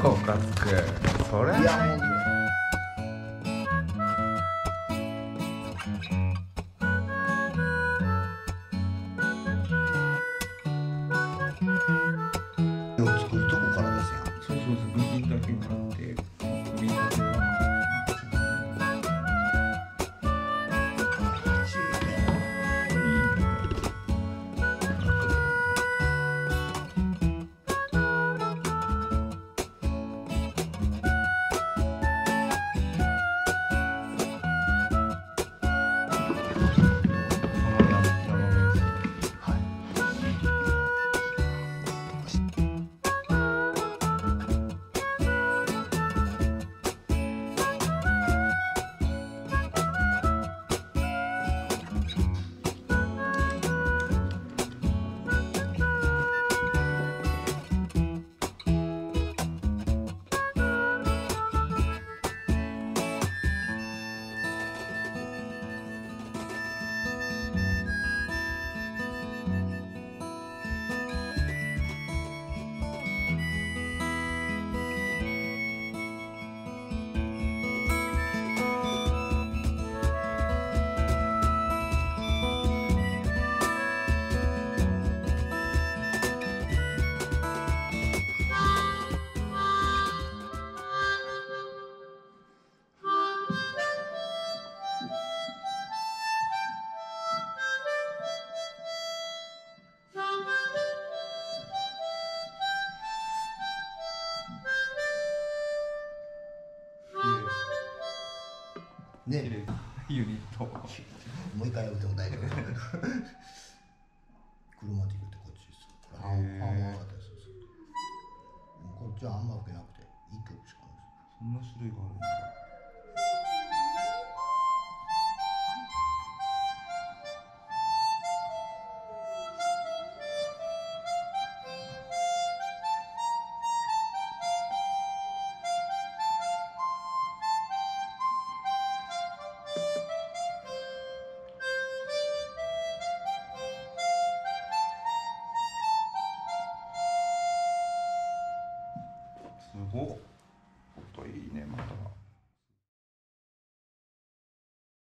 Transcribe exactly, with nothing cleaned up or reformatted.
ムカつく。それいやもう作るとこからですやん。 そうそうそう、部品だけ買って組み立てがね、 ユニット。 もう一回やっても大丈夫。車で言うてこっちです。あんまなかったです。こっちはあんま受けなくていっきょくしかないです。 そんな種類があるんだ。すごっ。